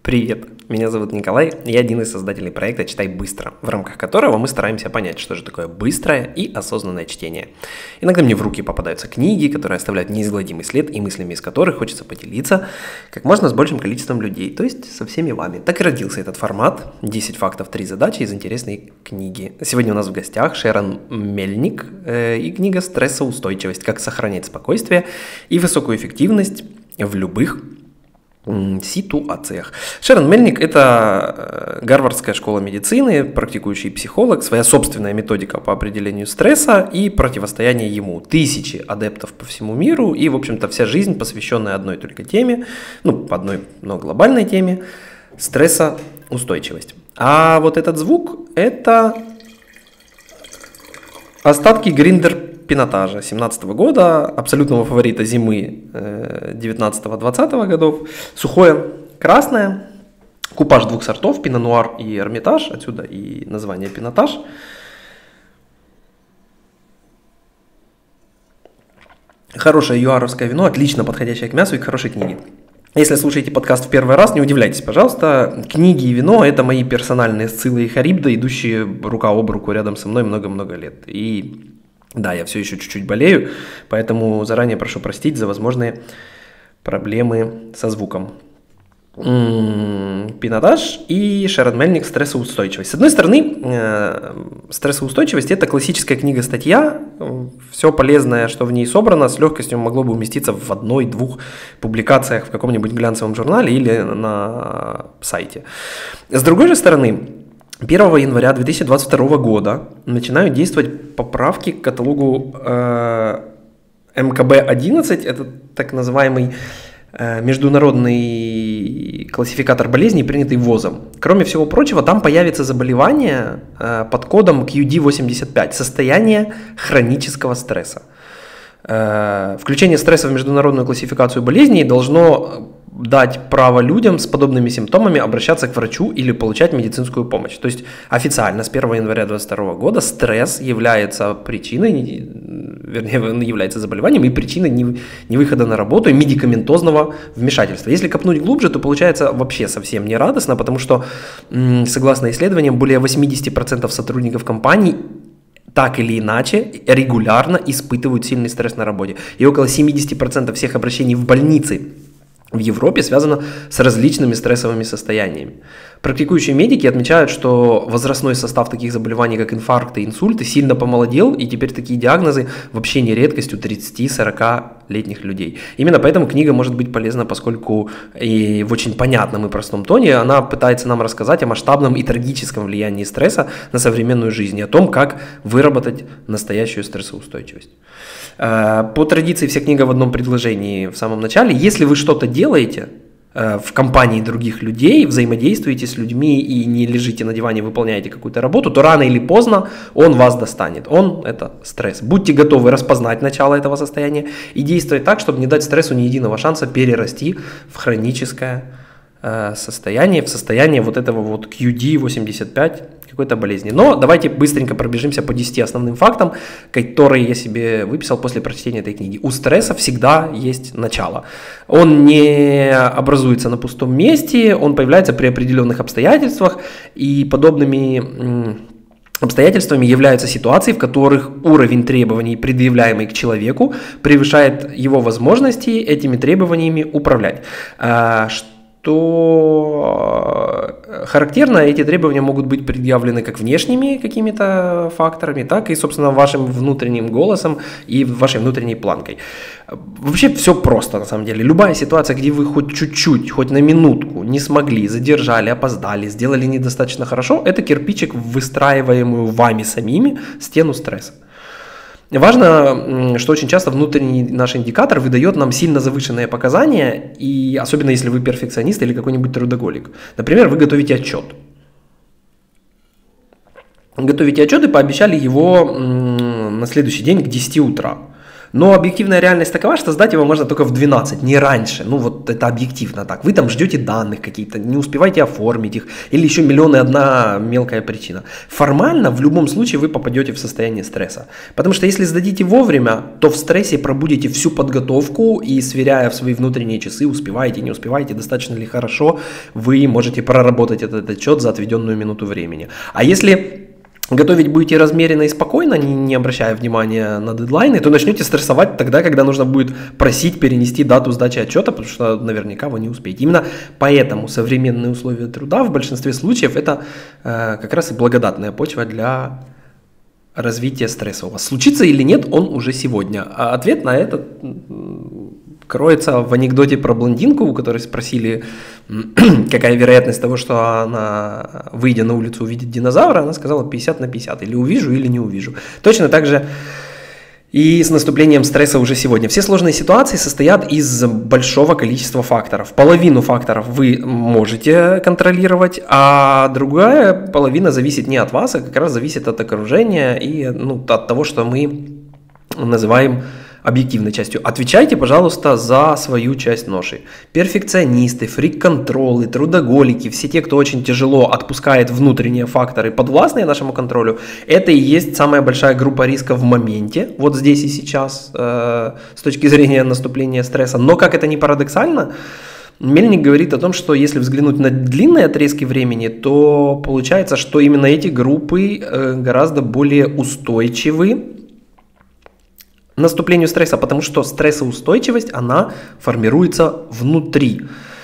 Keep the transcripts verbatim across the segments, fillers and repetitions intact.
Привет, меня зовут Николай, я один из создателей проекта «Читай быстро», в рамках которого мы стараемся понять, что же такое быстрое и осознанное чтение. Иногда мне в руки попадаются книги, которые оставляют неизгладимый след и мыслями из которых хочется поделиться как можно с большим количеством людей, то есть со всеми вами. Так и родился этот формат «десять фактов, три задачи» из интересной книги. Сегодня у нас в гостях Шерон Мельник э, и книга «Стрессоустойчивость. Как сохранять спокойствие и высокую эффективность в любых ситуациях». Шерон Мельник – это Гарвардская школа медицины, практикующий психолог, своя собственная методика по определению стресса и противостояния ему. Тысячи адептов по всему миру и, в общем-то, вся жизнь, посвященная одной только теме, ну, одной, но глобальной теме – стрессоустойчивость. А вот этот звук – это остатки гриндер пинотажа семнадцатого года, абсолютного фаворита зимы девятнадцатого-двадцатого годов. Сухое красное, купаж двух сортов, пино-нуар и эрмитаж, отсюда и название пинотаж. Хорошее юаровское вино, отлично подходящее к мясу и к хорошей книге. Если слушаете подкаст в первый раз, не удивляйтесь, пожалуйста. Книги и вино – это мои персональные Сцилла и Харибда, идущие рука об руку рядом со мной много-много лет. И да, я все еще чуть-чуть болею, поэтому заранее прошу простить за возможные проблемы со звуком. Пинотаж и Шерон Мельник «Стрессоустойчивость». С одной стороны, «Стрессоустойчивость» – это классическая книга-статья, все полезное, что в ней собрано, с легкостью могло бы уместиться в одной-двух публикациях в каком-нибудь глянцевом журнале или на сайте. С другой же стороны, первого января две тысячи двадцать второго года начинают действовать поправки к каталогу э, эм ка бэ одиннадцать, это так называемый э, международный классификатор болезней, принятый ВОЗом. Кроме всего прочего, там появится заболевание э, под кодом кью ди восемьдесят пять, состояние хронического стресса. Э, включение стресса в международную классификацию болезней должно дать право людям с подобными симптомами обращаться к врачу или получать медицинскую помощь. То есть официально с первого января две тысячи двадцать второго года стресс является причиной, вернее, является заболеванием и причиной невыхода на работу и медикаментозного вмешательства. Если копнуть глубже, то получается вообще совсем не радостно, потому что, согласно исследованиям, более восемьдесят процентов сотрудников компаний так или иначе регулярно испытывают сильный стресс на работе. И около семьдесят процентов всех обращений в больницы в Европе связано с различными стрессовыми состояниями. Практикующие медики отмечают, что возрастной состав таких заболеваний, как инфаркты и инсульты, сильно помолодел, и теперь такие диагнозы вообще не редкость у тридцати-сорокалетних людей. Именно поэтому книга может быть полезна, поскольку и в очень понятном и простом тоне она пытается нам рассказать о масштабном и трагическом влиянии стресса на современную жизнь и о том, как выработать настоящую стрессоустойчивость. По традиции вся книга в одном предложении в самом начале. Если вы что-то делаете в компании других людей, взаимодействуете с людьми и не лежите на диване, выполняете какую-то работу, то рано или поздно он вас достанет. Он – это стресс. Будьте готовы распознать начало этого состояния и действовать так, чтобы не дать стрессу ни единого шанса перерасти в хроническое э, состояние, в состояние вот этого вот кью ди восемьдесят пять, какой-то болезни. Но давайте быстренько пробежимся по десяти основным фактам, которые я себе выписал после прочтения этой книги. У стресса всегда есть начало. Он не образуется на пустом месте, он появляется при определенных обстоятельствах, и подобными обстоятельствами являются ситуации, в которых уровень требований, предъявляемый к человеку, превышает его возможности этими требованиями управлять. Что характерно, эти требования могут быть предъявлены как внешними какими-то факторами, так и, собственно, вашим внутренним голосом и вашей внутренней планкой. Вообще все просто, на самом деле. Любая ситуация, где вы хоть чуть-чуть, хоть на минутку не смогли, задержали, опоздали, сделали недостаточно хорошо, это кирпичик в выстраиваемую вами самими стену стресса. Важно, что очень часто внутренний наш индикатор выдает нам сильно завышенные показания, и особенно если вы перфекционист или какой-нибудь трудоголик. Например, вы готовите отчет. Готовите отчет и пообещали его на следующий день к десяти утра. Но объективная реальность такова, что сдать его можно только в двенадцать, не раньше. Ну вот это объективно так. Вы там ждете данных каких-то, не успеваете оформить их, или еще миллион и одна мелкая причина. Формально в любом случае вы попадете в состояние стресса. Потому что если сдадите вовремя, то в стрессе пробудете всю подготовку и, сверяя в свои внутренние часы, успеваете, не успеваете, достаточно ли хорошо, вы можете проработать этот отчет за отведенную минуту времени. А если готовить будете размеренно и спокойно, не, не обращая внимания на дедлайны, то начнете стрессовать тогда, когда нужно будет просить перенести дату сдачи отчета, потому что наверняка вы не успеете. Именно поэтому современные условия труда в большинстве случаев это э, как раз и благодатная почва для развития стресса. У вас случится или нет, он уже сегодня. А ответ на это кроется в анекдоте про блондинку, у которой спросили, какая вероятность того, что она, выйдя на улицу, увидит динозавра. Она сказала пятьдесят на пятьдесят, или увижу, или не увижу. Точно так же и с наступлением стресса уже сегодня. Все сложные ситуации состоят из большого количества факторов. Половину факторов вы можете контролировать, а другая половина зависит не от вас, а как раз зависит от окружения и ну, от того, что мы называем объективной частью. Отвечайте, пожалуйста, за свою часть ноши. Перфекционисты, фрик-контролы, трудоголики, все те, кто очень тяжело отпускает внутренние факторы, подвластные нашему контролю, это и есть самая большая группа риска в моменте, вот здесь и сейчас, э, с точки зрения наступления стресса. Но, как это ни парадоксально, Мельник говорит о том, что если взглянуть на длинные отрезки времени, то получается, что именно эти группы э, гораздо более устойчивы наступлению стресса, потому что стрессоустойчивость, она формируется внутри.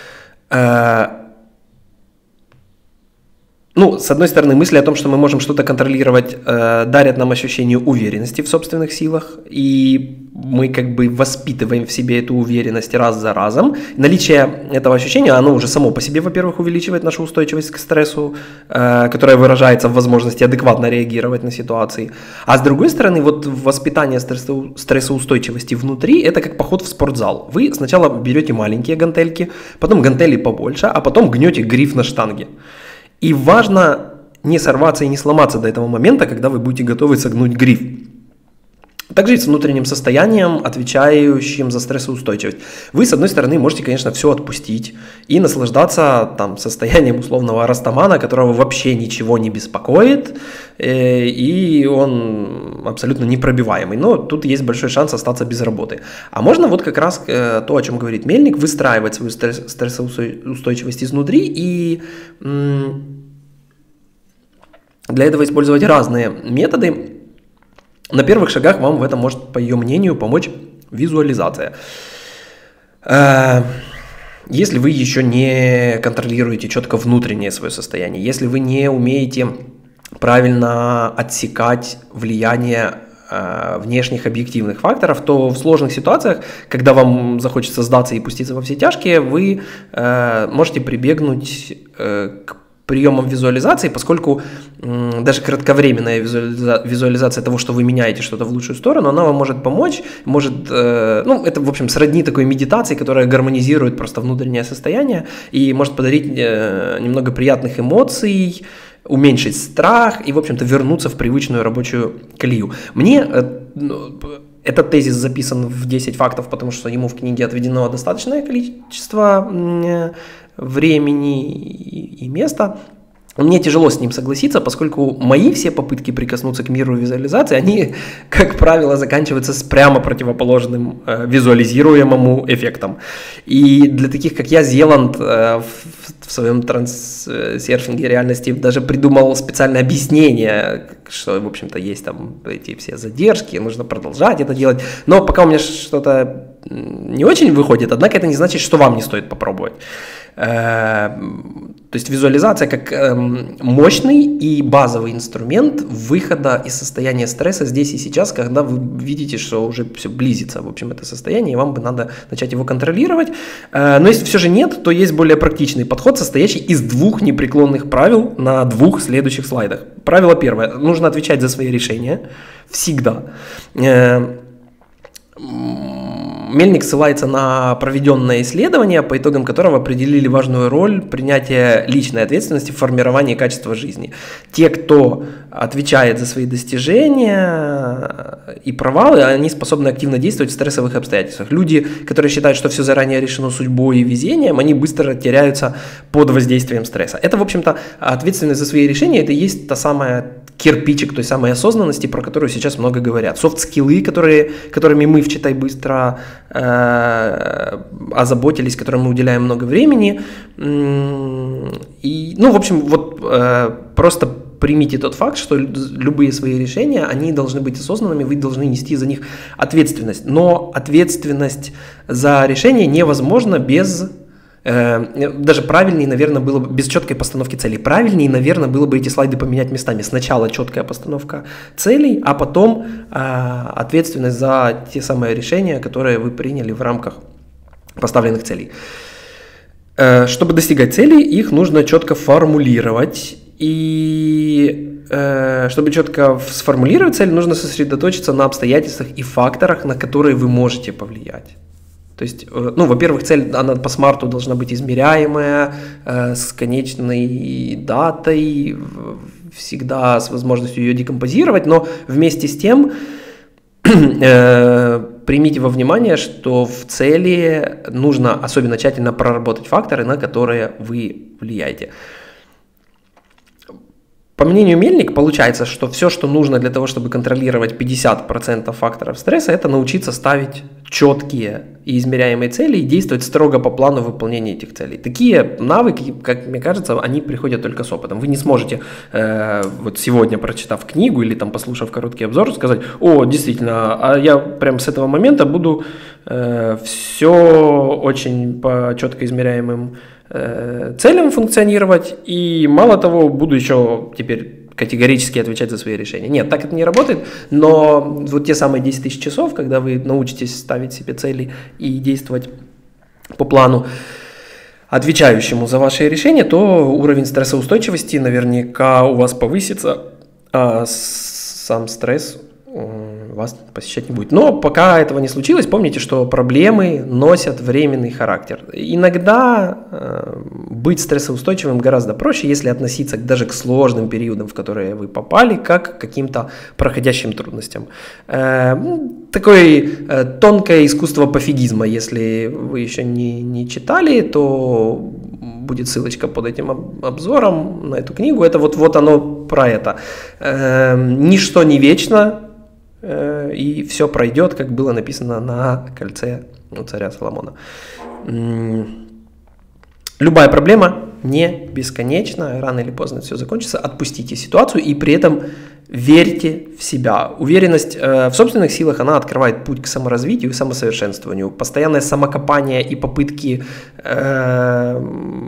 Ну, с одной стороны, мысли о том, что мы можем что-то контролировать, э, дарят нам ощущение уверенности в собственных силах, и мы как бы воспитываем в себе эту уверенность раз за разом. Наличие этого ощущения, оно уже само по себе, во-первых, увеличивает нашу устойчивость к стрессу, э, которая выражается в возможности адекватно реагировать на ситуации. А с другой стороны, вот воспитание стрессо- стрессоустойчивости внутри, это как поход в спортзал. Вы сначала берете маленькие гантельки, потом гантели побольше, а потом гнете гриф на штанге. И важно не сорваться и не сломаться до этого момента, когда вы будете готовы согнуть гриф. Также и с внутренним состоянием, отвечающим за стрессоустойчивость. Вы, с одной стороны, можете, конечно, все отпустить и наслаждаться там, состоянием условного растамана, которого вообще ничего не беспокоит, э, и он абсолютно непробиваемый. Но тут есть большой шанс остаться без работы. А можно вот как раз э, то, о чем говорит Мельник, выстраивать свою стресс, стрессоустойчивость изнутри и м- для этого использовать разные методы. На первых шагах вам в этом может, по ее мнению, помочь визуализация. Если вы еще не контролируете четко внутреннее свое состояние, если вы не умеете правильно отсекать влияние внешних объективных факторов, то в сложных ситуациях, когда вам захочется сдаться и пуститься во все тяжкие, вы можете прибегнуть к приемом визуализации, поскольку м, даже кратковременная визуализа- визуализация того, что вы меняете что-то в лучшую сторону, она вам может помочь, может, э, ну, это, в общем, сродни такой медитации, которая гармонизирует просто внутреннее состояние и может подарить э, немного приятных эмоций, уменьшить страх и, в общем-то, вернуться в привычную рабочую колею. Мне э, этот тезис записан в десять фактов, потому что ему в книге отведено достаточное количество э, времени и места. Мне тяжело с ним согласиться, поскольку мои все попытки прикоснуться к миру визуализации, они, как правило, заканчиваются с прямо противоположным э, визуализируемому эффектом. И для таких, как я, Зеланд э, в, в своем трансерфинге реальности даже придумал специальное объяснение, что, в общем-то, есть там эти все задержки, нужно продолжать это делать. Но пока у меня что-то не очень выходит, однако это не значит, что вам не стоит попробовать. То есть визуализация как мощный и базовый инструмент выхода из состояния стресса здесь и сейчас, когда вы видите, что уже все близится, в общем, это состояние, и вам бы надо начать его контролировать. Но если все же нет, то есть более практичный подход, состоящий из двух непреклонных правил на двух следующих слайдах. Правило первое. Нужно отвечать за свои решения. Всегда. Мельник ссылается на проведенное исследование, по итогам которого определили важную роль принятия личной ответственности в формировании качества жизни. Те, кто отвечает за свои достижения и провалы, они способны активно действовать в стрессовых обстоятельствах. Люди, которые считают, что все заранее решено судьбой и везением, они быстро теряются под воздействием стресса. Это, в общем-то, ответственность за свои решения, это и есть та самая кирпичик той самой осознанности, про которую сейчас много говорят. Софт-скиллы, которые, которыми мы в «Читай быстро» э, озаботились, которым мы уделяем много времени. И, ну, в общем, вот э, просто примите тот факт, что любые свои решения, они должны быть осознанными, вы должны нести за них ответственность. Но ответственность за решение невозможно без... Даже правильнее, наверное, было бы без четкой постановки целей. Правильнее, наверное, было бы эти слайды поменять местами. Сначала четкая постановка целей, а потом э, ответственность за те самые решения, которые вы приняли в рамках поставленных целей. Э, чтобы достигать целей, их нужно четко формулировать. И э, чтобы четко сформулировать цель, нужно сосредоточиться на обстоятельствах и факторах, на которые вы можете повлиять. То есть, ну, во-первых, цель, она по смарту должна быть измеряемая, э, с конечной датой, всегда с возможностью ее декомпозировать, но вместе с тем э, примите во внимание, что в цели нужно особенно тщательно проработать факторы, на которые вы влияете. По мнению Мельник, получается, что все, что нужно для того, чтобы контролировать пятьдесят процентов факторов стресса, это научиться ставить четкие и измеряемые цели и действовать строго по плану выполнения этих целей. Такие навыки, как мне кажется, они приходят только с опытом. Вы не сможете э, вот сегодня, прочитав книгу или там послушав короткий обзор, сказать: о, действительно, а я прямо с этого момента буду э, все очень по четко измеряемым целям функционировать, и мало того, буду еще теперь категорически отвечать за свои решения. Нет, так это не работает, но вот те самые десять тысяч часов, когда вы научитесь ставить себе цели и действовать по плану, отвечающему за ваши решения, то уровень стрессоустойчивости наверняка у вас повысится, а сам стресс вас посещать не будет. Но пока этого не случилось, помните, что проблемы носят временный характер. Иногда э, быть стрессоустойчивым гораздо проще, если относиться даже к сложным периодам, в которые вы попали, как к каким-то проходящим трудностям. Э, такое э, тонкое искусство пофигизма, если вы еще не, не читали, то будет ссылочка под этим обзором на эту книгу. Это вот, вот оно про это. Э, ничто не вечно, и все пройдет, как было написано на кольце у царя Соломона. Любая проблема не бесконечна, рано или поздно все закончится. Отпустите ситуацию и при этом верьте в себя. Уверенность в собственных силах, она открывает путь к саморазвитию и самосовершенствованию. Постоянное самокопание и попытки э,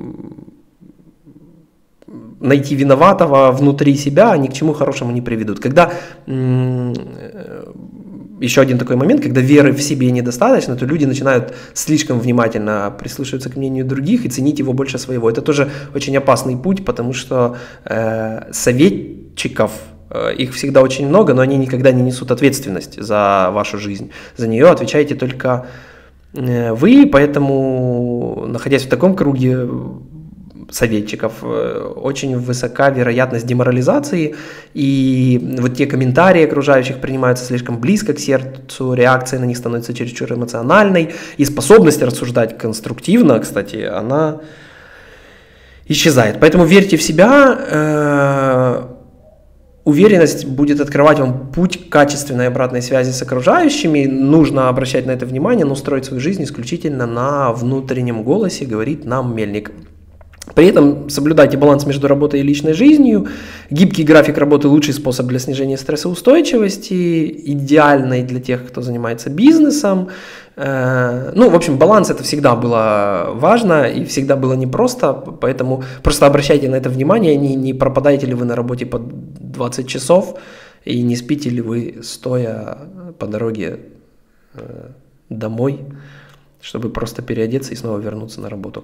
найти виноватого внутри себя ни к чему хорошему не приведут. Когда м- еще один такой момент, когда веры в себе недостаточно, то люди начинают слишком внимательно прислушиваться к мнению других и ценить его больше своего. Это тоже очень опасный путь, потому что э, советчиков, э, их всегда очень много, но они никогда не несут ответственность за вашу жизнь. За нее отвечаете только э, вы, поэтому, находясь в таком круге советчиков, очень высока вероятность деморализации, и вот те комментарии окружающих принимаются слишком близко к сердцу, реакция на них становится чересчур эмоциональной, и способность рассуждать конструктивно, кстати, она исчезает. Поэтому верьте в себя, э- уверенность будет открывать вам путь к качественной обратной связи с окружающими. Нужно обращать на это внимание, но строить свою жизнь исключительно на внутреннем голосе, говорит нам Мельник. При этом соблюдайте баланс между работой и личной жизнью. Гибкий график работы – лучший способ для снижения стрессоустойчивости, идеальный для тех, кто занимается бизнесом. Ну, в общем, баланс – это всегда было важно и всегда было непросто, поэтому просто обращайте на это внимание, не, не пропадаете ли вы на работе по двадцать часов и не спите ли вы, стоя по дороге домой, чтобы просто переодеться и снова вернуться на работу.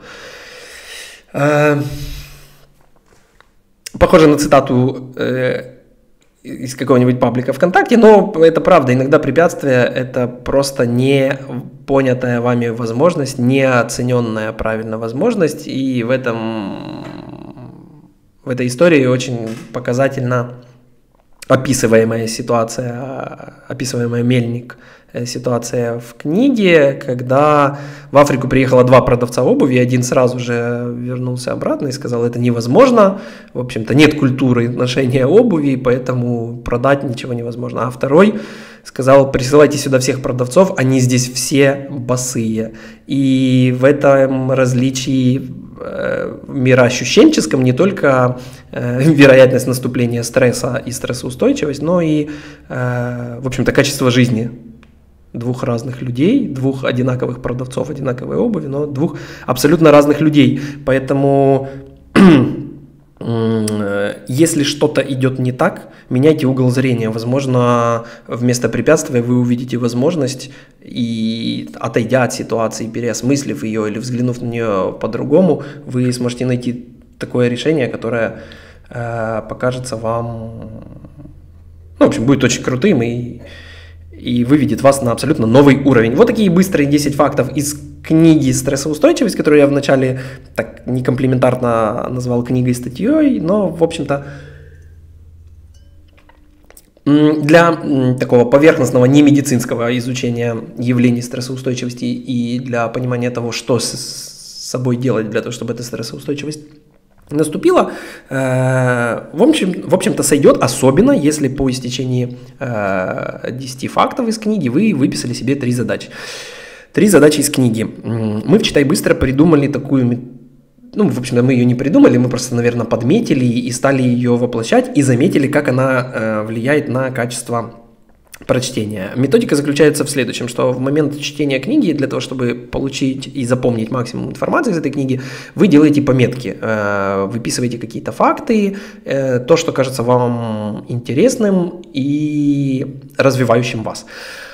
Похоже на цитату из какого-нибудь паблика ВКонтакте, но это правда, иногда препятствие – это просто не понятая вами возможность, не оцененная правильно возможность, и в этом, в этой истории очень показательна описываемая ситуация, описываемая Мельник ситуация в книге, когда в Африку приехало два продавца обуви, один сразу же вернулся обратно и сказал, это невозможно, в общем-то нет культуры ношения обуви, поэтому продать ничего невозможно. А второй сказал, присылайте сюда всех продавцов, они здесь все босые. И в этом различии э, мироощущенческом не только э, вероятность наступления стресса и стрессоустойчивость, но и, э, в общем-то, качество жизни двух разных людей, двух одинаковых продавцов одинаковой обуви, но двух абсолютно разных людей. Поэтому, если что-то идет не так, меняйте угол зрения. Возможно, вместо препятствия вы увидите возможность, и отойдя от ситуации, переосмыслив ее или взглянув на нее по-другому, вы сможете найти такое решение, которое э, покажется вам, ну, в общем, будет очень крутым и и выведет вас на абсолютно новый уровень. Вот такие быстрые десять фактов из книги «Стрессоустойчивость», которую я вначале так некомплиментарно назвал книгой, статьей, но, в общем-то, для такого поверхностного немедицинского изучения явлений стрессоустойчивости и для понимания того, что с собой делать для того, чтобы эта стрессоустойчивость наступила, э, в, общем, в общем-то сойдет, особенно если по истечении э, десяти фактов из книги вы выписали себе три задачи. Три задачи из книги. Мы в «Читай быстро» придумали такую, ну, в общем-то, мы ее не придумали, мы просто, наверное, подметили и стали ее воплощать, и заметили, как она э, влияет на качество прочтения. Методика заключается в следующем, что в момент чтения книги, для того, чтобы получить и запомнить максимум информации из этой книги, вы делаете пометки, выписываете какие-то факты, то, что кажется вам интересным и развивающим вас.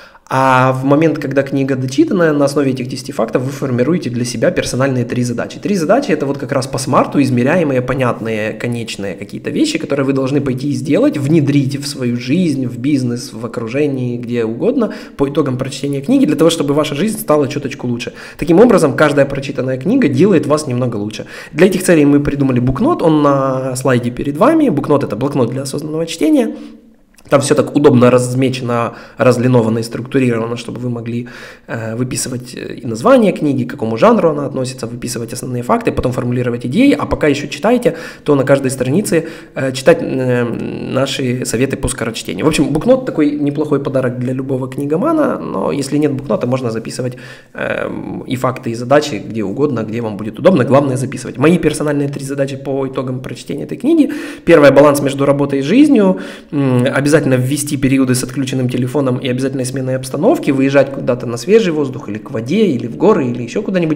А в момент, когда книга дочитана, на основе этих десяти фактов вы формируете для себя персональные три задачи. Три задачи – это вот как раз по смарту измеряемые, понятные, конечные какие-то вещи, которые вы должны пойти и сделать, внедрить в свою жизнь, в бизнес, в окружении, где угодно, по итогам прочтения книги, для того, чтобы ваша жизнь стала чуточку лучше. Таким образом, каждая прочитанная книга делает вас немного лучше. Для этих целей мы придумали букнот, он на слайде перед вами. Букнот – это блокнот для осознанного чтения. Там все так удобно размечено, разлиновано и структурировано, чтобы вы могли э, выписывать и название книги, к какому жанру она относится, выписывать основные факты, потом формулировать идеи, а пока еще читаете, то на каждой странице э, читать э, наши советы по скорочтению. В общем, букнот такой неплохой подарок для любого книгомана, но если нет букнота, можно записывать э, и факты, и задачи где угодно, где вам будет удобно, главное записывать. Мои персональные три задачи по итогам прочтения этой книги. Первое – баланс между работой и жизнью, обязательно Обязательно ввести периоды с отключенным телефоном и обязательной сменой обстановки, выезжать куда-то на свежий воздух или к воде, или в горы, или еще куда-нибудь.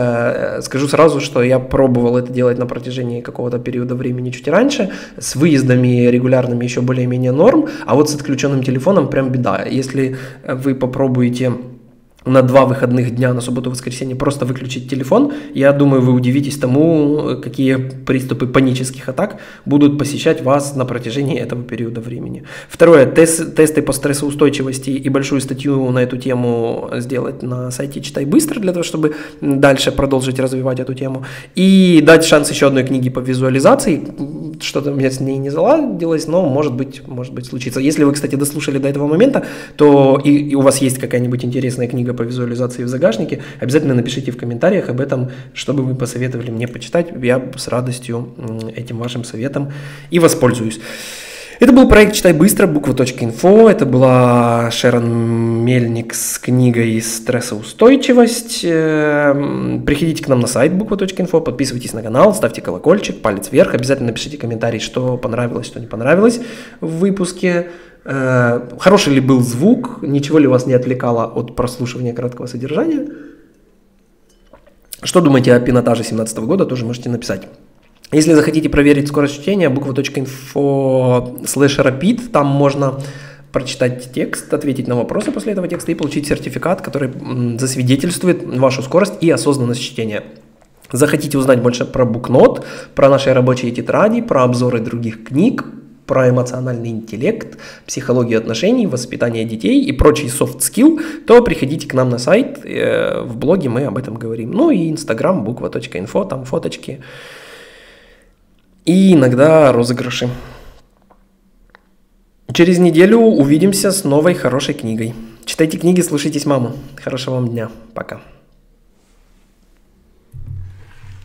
Скажу сразу, что я пробовал это делать на протяжении какого-то периода времени чуть раньше, с выездами регулярными еще более-менее норм, а вот с отключенным телефоном прям беда. Если вы попробуете на два выходных дня, на субботу и воскресенье, просто выключить телефон, я думаю, вы удивитесь тому, какие приступы панических атак будут посещать вас на протяжении этого периода времени. Второе, тест, тесты по стрессоустойчивости и большую статью на эту тему сделать на сайте «Читай быстро», для того, чтобы дальше продолжить развивать эту тему. И дать шанс еще одной книге по визуализации. Что-то у меня с ней не заладилось, но может быть, может быть случится. Если вы, кстати, дослушали до этого момента, то и, и у вас есть какая-нибудь интересная книга по визуализации в загашнике, обязательно напишите в комментариях об этом, чтобы вы посоветовали мне почитать. Я с радостью этим вашим советом и воспользуюсь. Это был проект «Читай быстро», буква точка инфо. Это была Шерон Мельник с книгой «Стрессоустойчивость». Приходите к нам на сайт буква точка инфо, подписывайтесь на канал, ставьте колокольчик, палец вверх. Обязательно напишите комментарий, что понравилось, что не понравилось в выпуске. Хороший ли был звук, ничего ли вас не отвлекало от прослушивания краткого содержания. Что думаете о пинотаже две тысячи семнадцатого года, тоже можете написать. Если захотите проверить скорость чтения, буква точка инфо слэш рапид, там можно прочитать текст, ответить на вопросы после этого текста и получить сертификат, который засвидетельствует вашу скорость и осознанность чтения. Захотите узнать больше про букнот, про наши рабочие тетради, про обзоры других книг, про эмоциональный интеллект, психологию отношений, воспитание детей и прочий soft skill, то приходите к нам на сайт, в блоге мы об этом говорим. Ну и Instagram, буква.инфо, там фоточки и иногда розыгрыши. Через неделю увидимся с новой хорошей книгой. Читайте книги, слушайтесь маму. Хорошего вам дня. Пока.